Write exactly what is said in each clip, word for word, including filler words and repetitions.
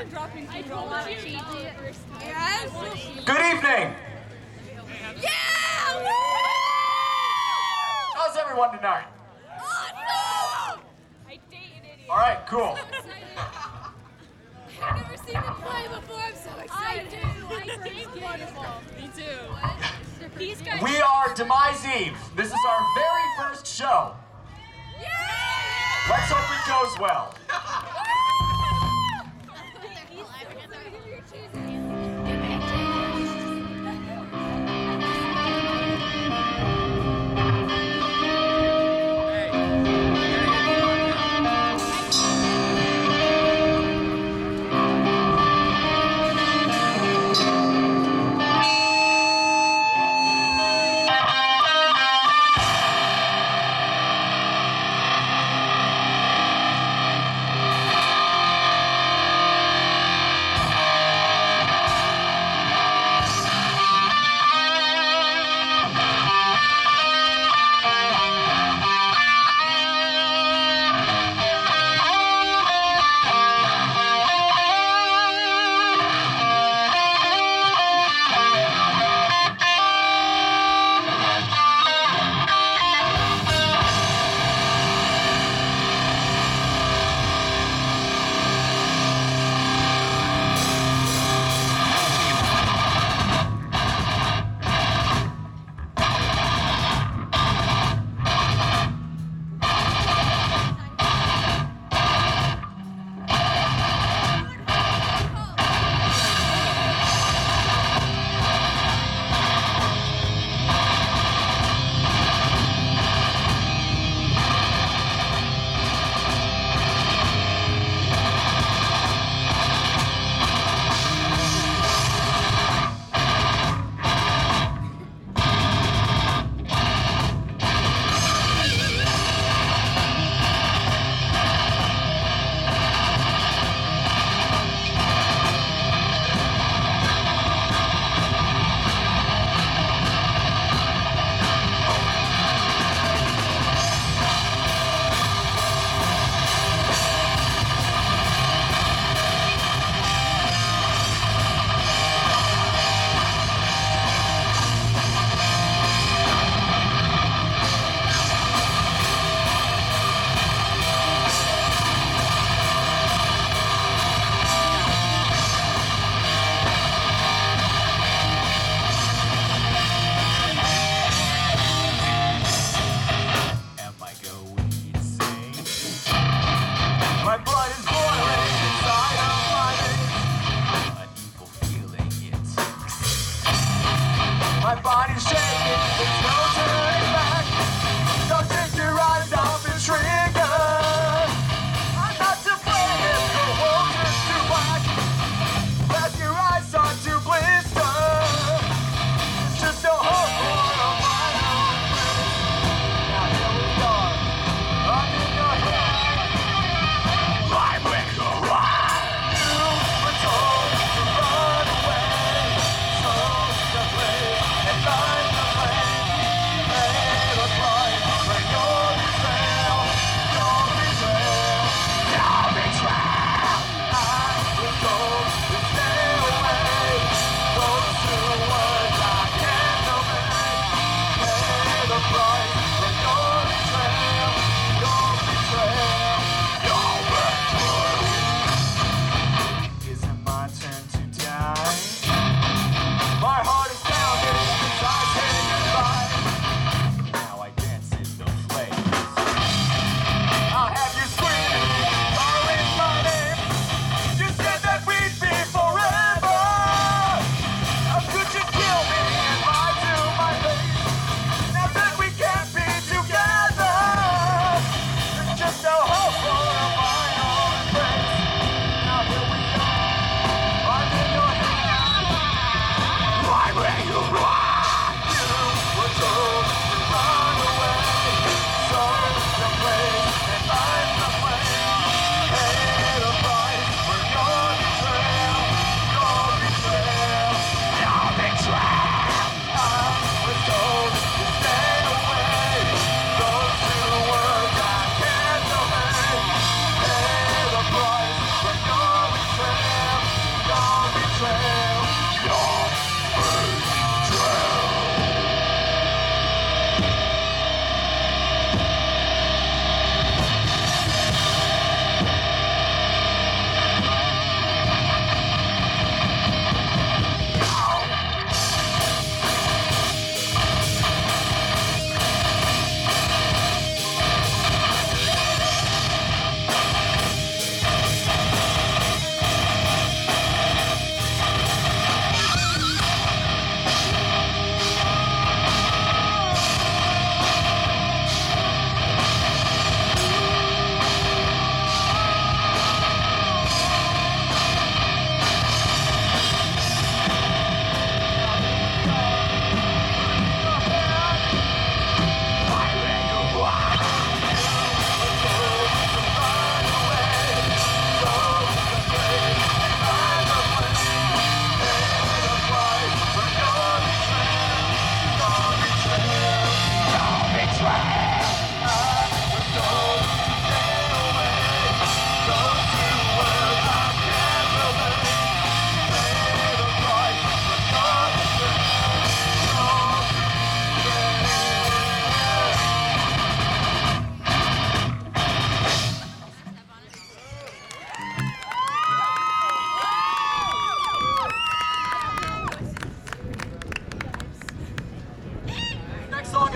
dropping food all over. Yes. Good evening. Yeah! How's everyone tonight? Awesome! I date an idiot. All right, cool. I've never seen them play before. I'm so excited. I do. I date wonderful. Me too. These guys. We are Demise Eve. This is our very first show. Yeah! Let's hope it goes well.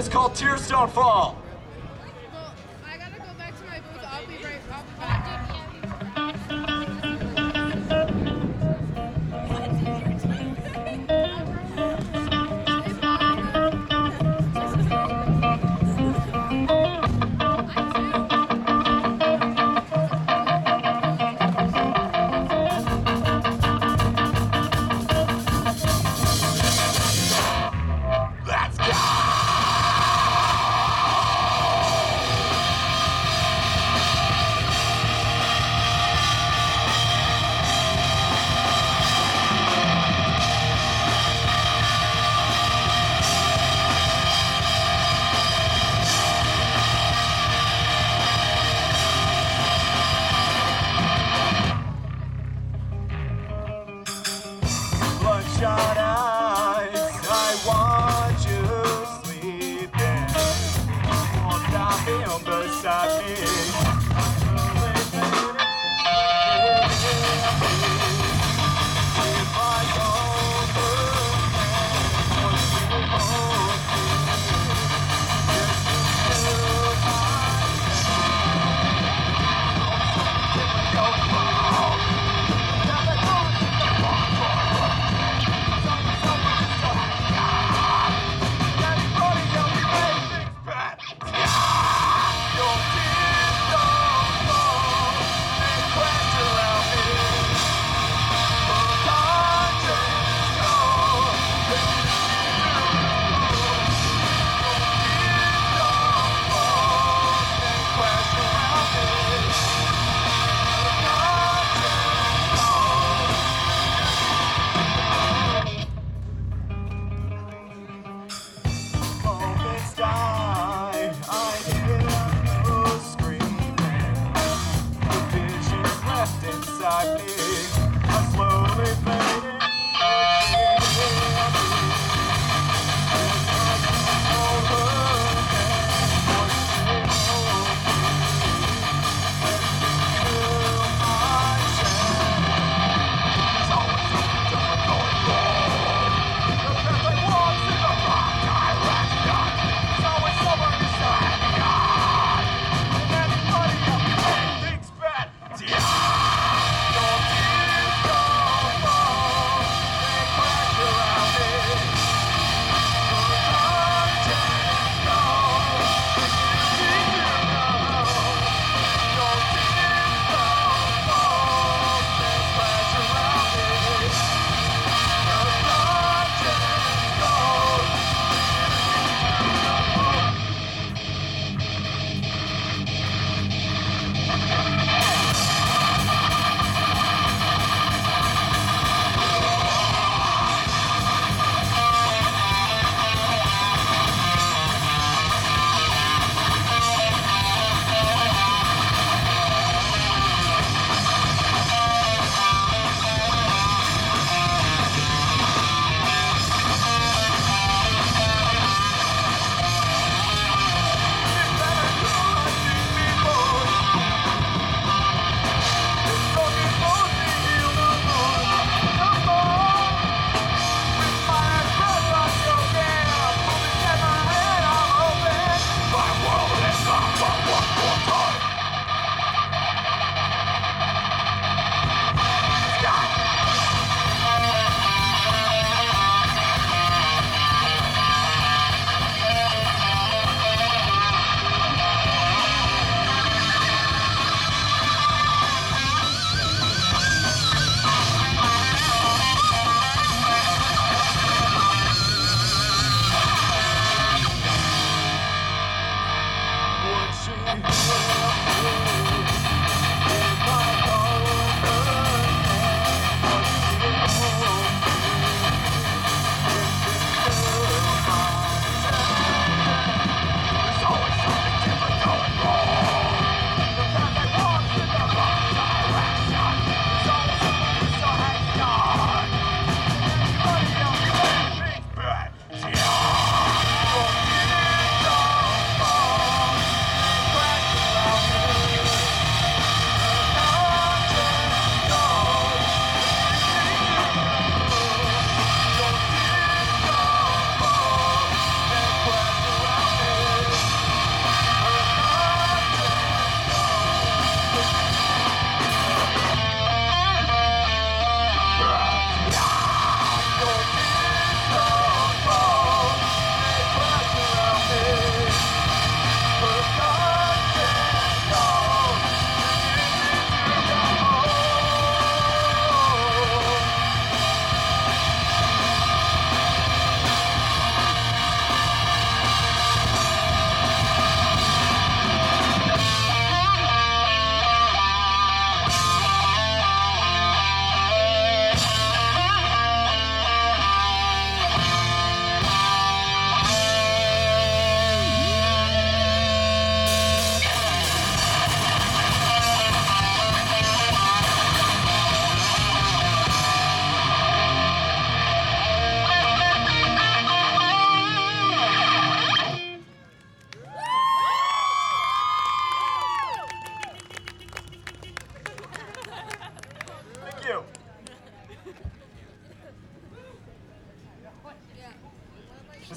It's called Tears Don't Fall. Well, I gotta go back to my booth. I'll be right. I'll be back. Bloodshot eyes, I want you sleeping. Won't stop him beside me. If I don't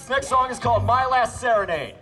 This next song is called My Last Serenade.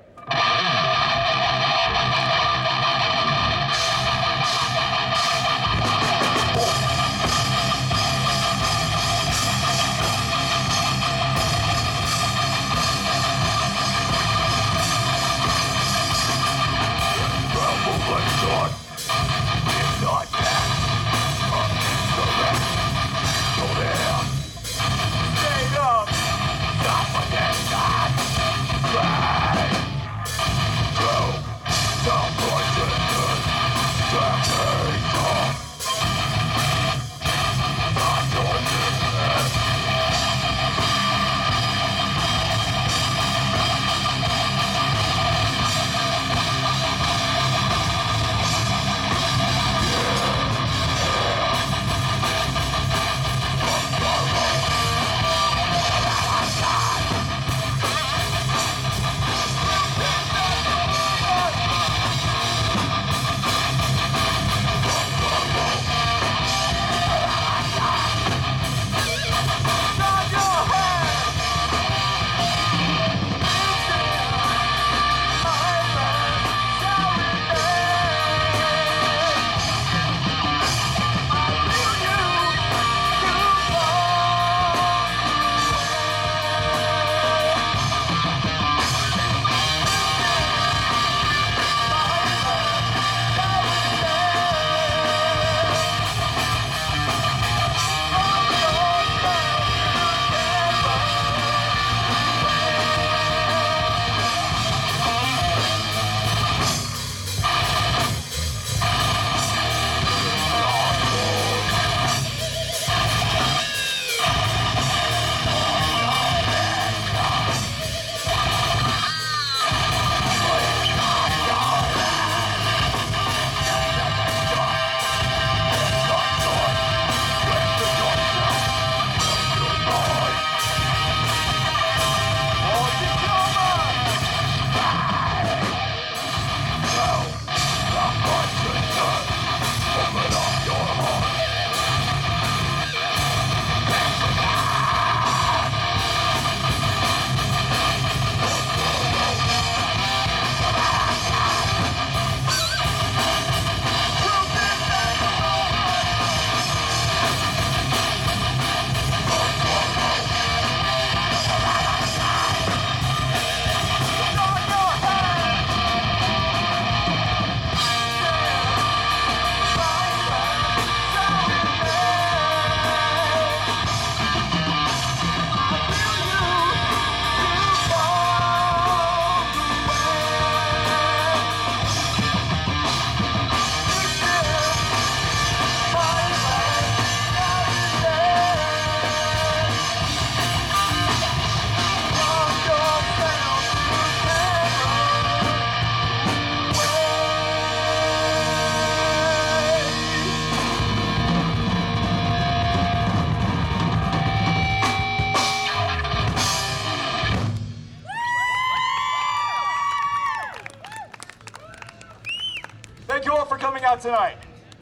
Thank you all for coming out tonight.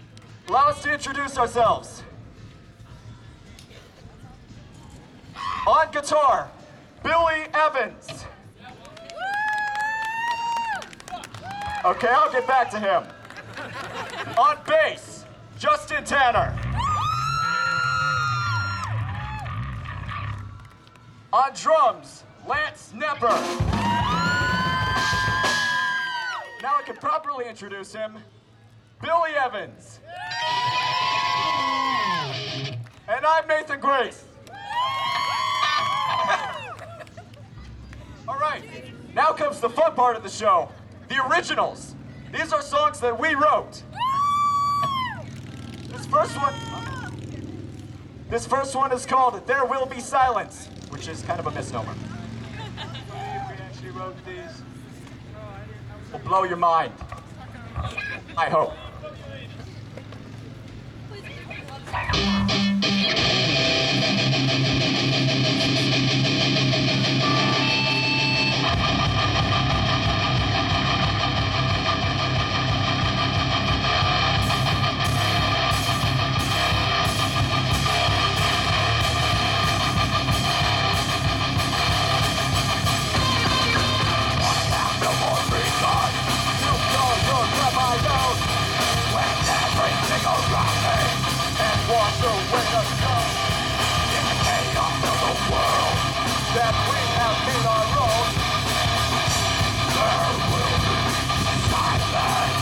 Allow us to introduce ourselves. On guitar, Billy Evans. Okay, I'll get back to him. On bass, Justin Tanner. On drums, Lance Nepper. Now I can properly introduce him, Billy Evans. And I'm Nathan Grace. All right, now comes the fun part of the show, the originals. These are songs that we wrote. This first one, this first one is called There Will Be Silence, which is kind of a misnomer. We actually wrote these. Will blow your mind. I hope. chaos await us come. In the chaos of the world that we have made our own, there will be silence.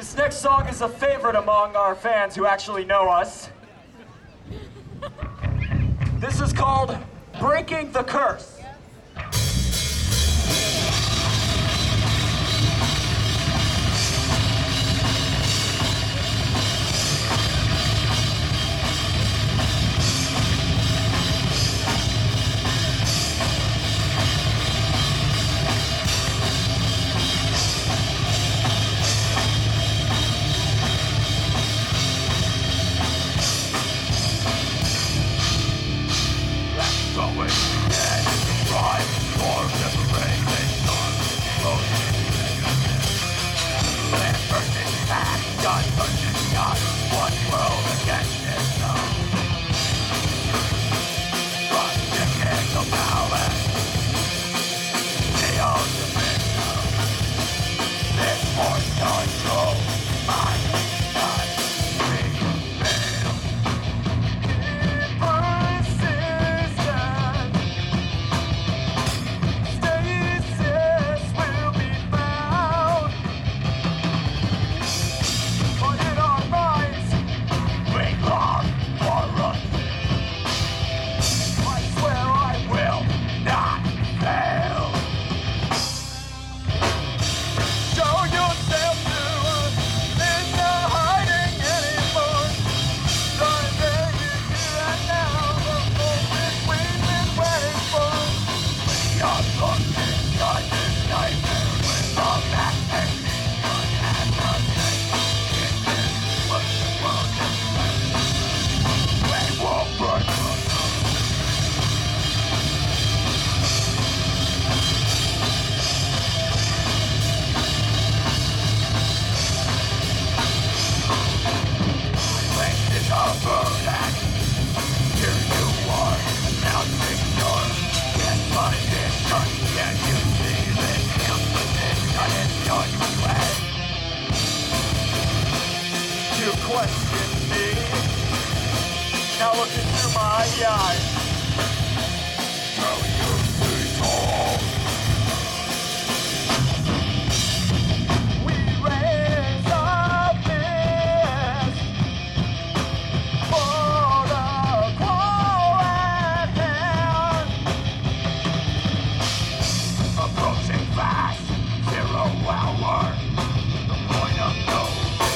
This next song is a favorite among our fans who actually know us. This is called Breaking the Curse.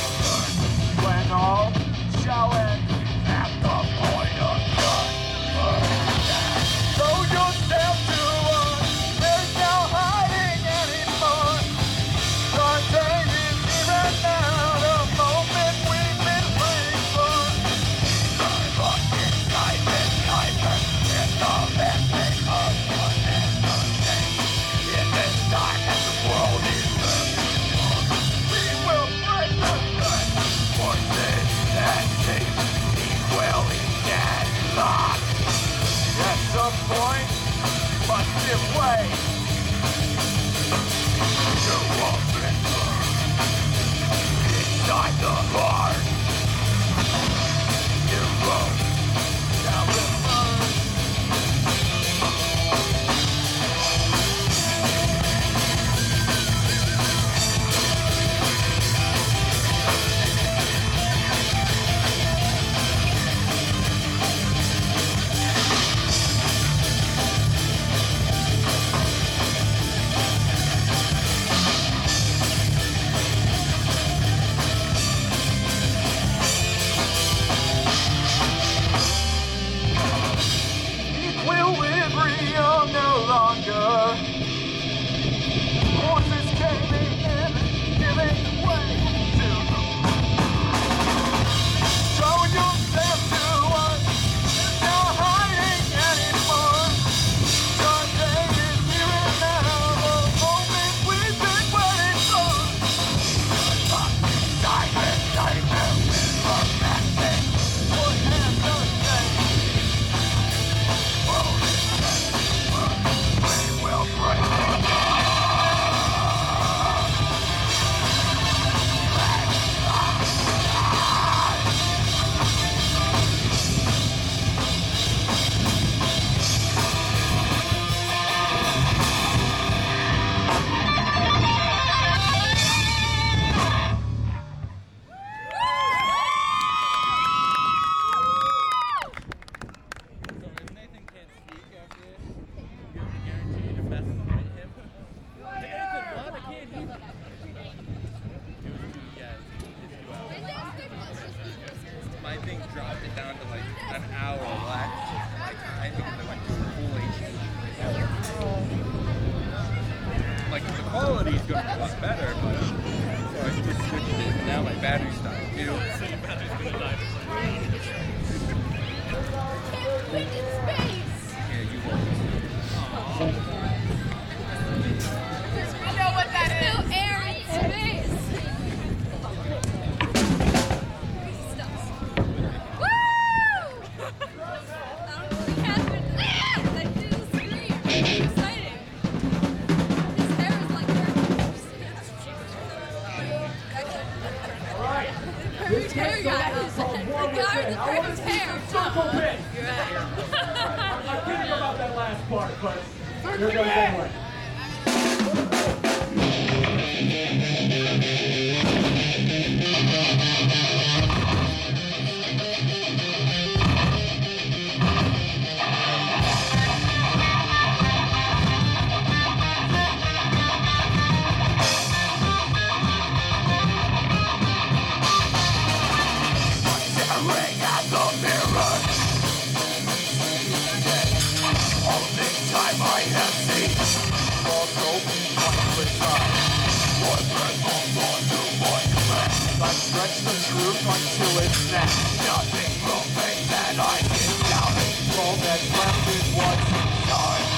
When all shall end at the point of judgment. think dropped it down to like an hour left. Like I think they went to full H D. Like the quality is going to be a lot better, but so I just switched it. Now my battery's dying too. So your battery's gonna die. Yeah, you won't. We know what that is. Still air in space. Woo! I don't know what happened. I didn't scream. It's exciting. His hair is like Alright. Whose hair guy? The guy with the perfect hair. Circle pit. I'm kidding about that last part, but here goes anyway. Staring at the mirror. Only time I have seen. Also, pointless time. One breath holds on to one command. I stretch the truth until it's snapped. Nothing moving that I can doubt. All that's left is what's inside.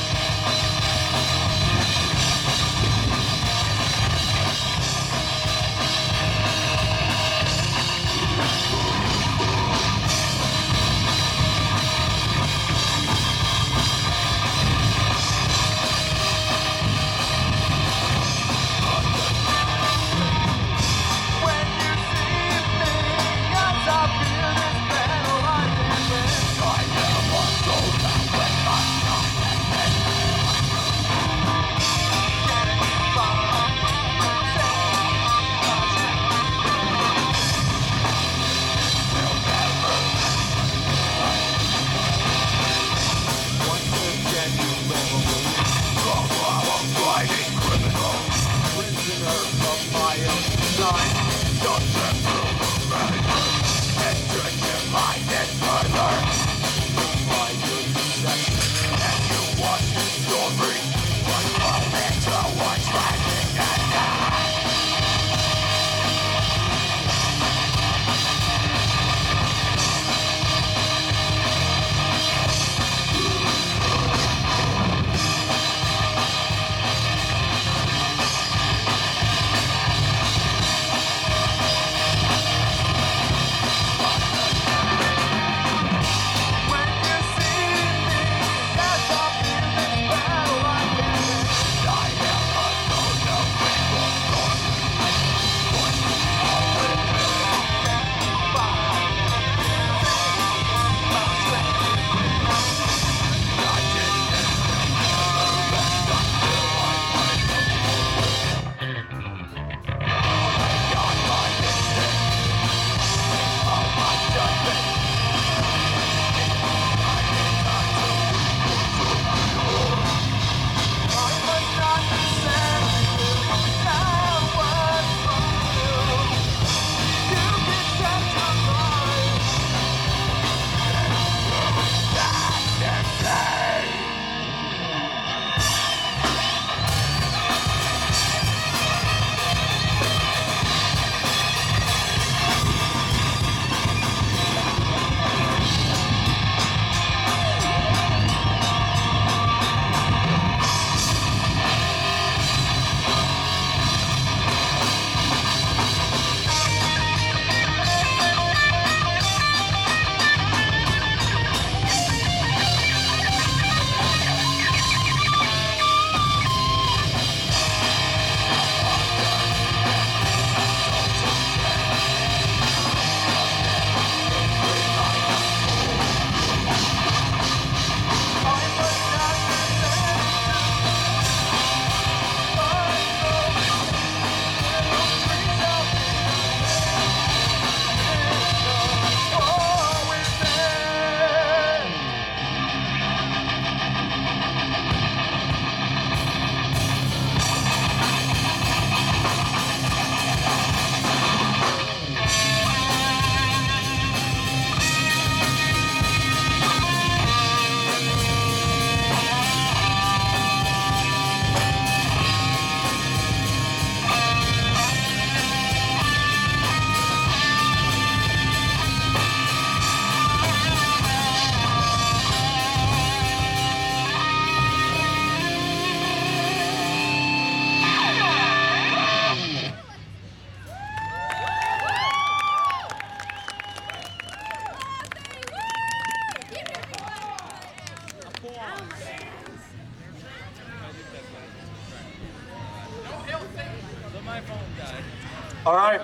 All right.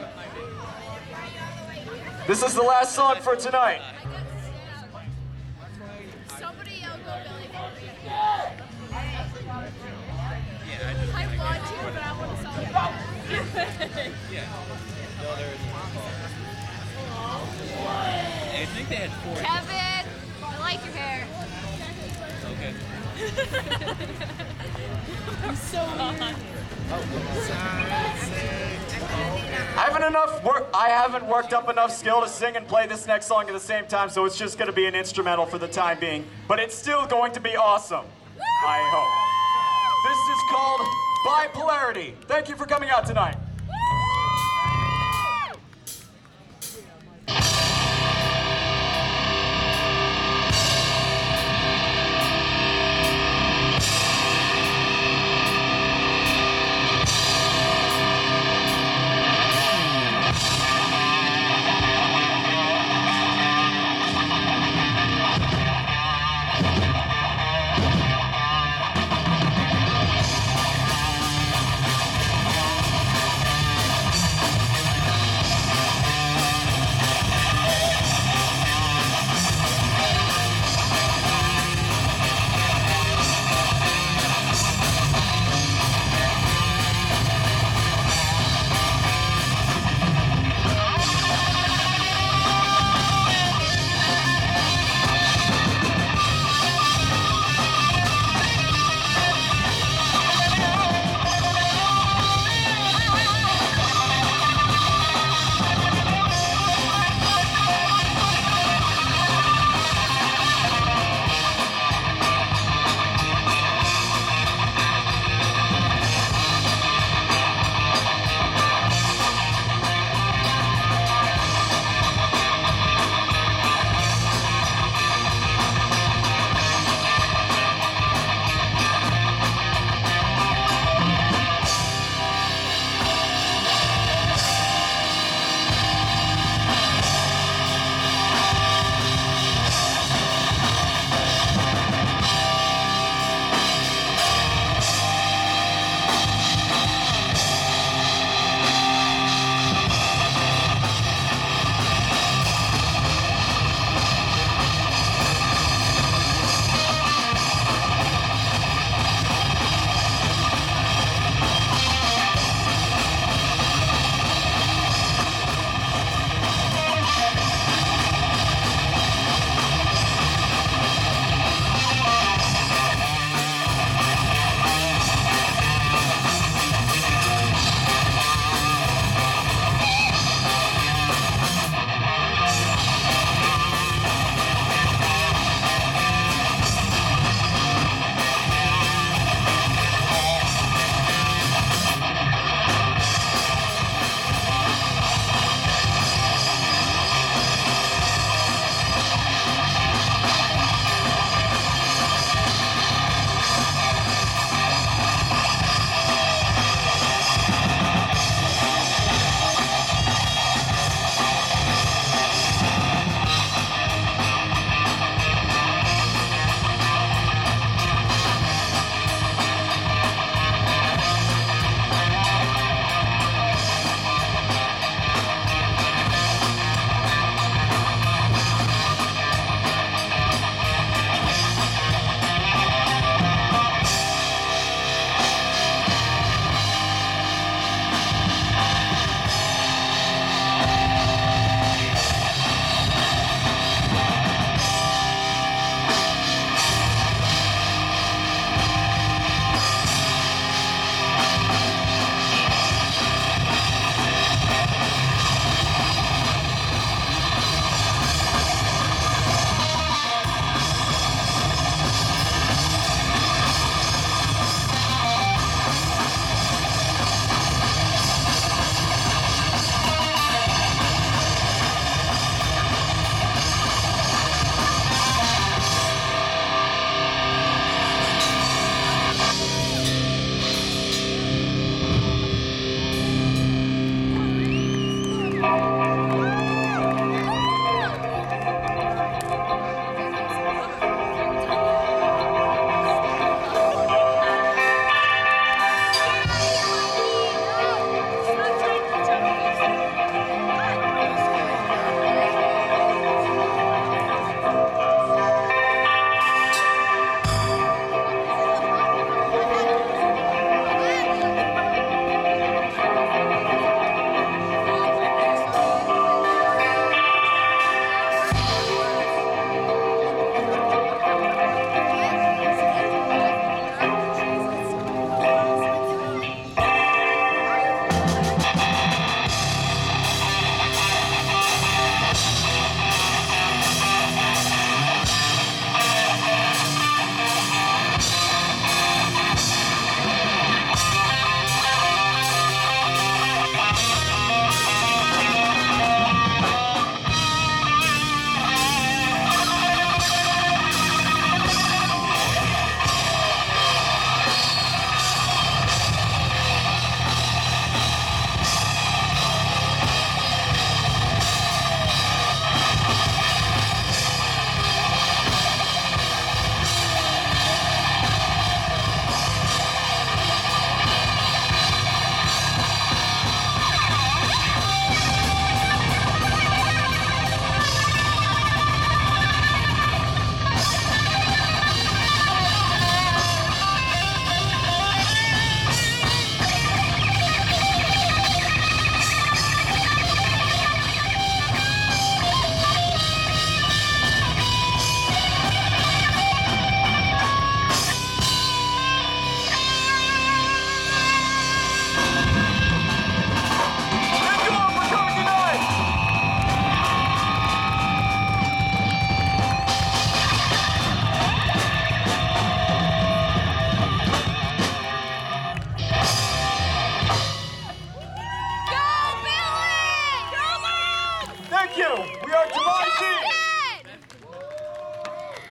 This is the last song for tonight. Somebody yell go Billy for me. Yeah, I just. I want to, but I want to celebrate. Yeah. No, there is. I think they had four. Kevin, I like your hair. Okay. I'm so hot. I haven't enough work. I haven't worked up enough skill to sing and play this next song at the same time, so it's just going to be an instrumental for the time being. But it's still going to be awesome. I hope. This is called Bipolarity. Thank you for coming out tonight. We'll be right back. Thank you. We are Demise Eve.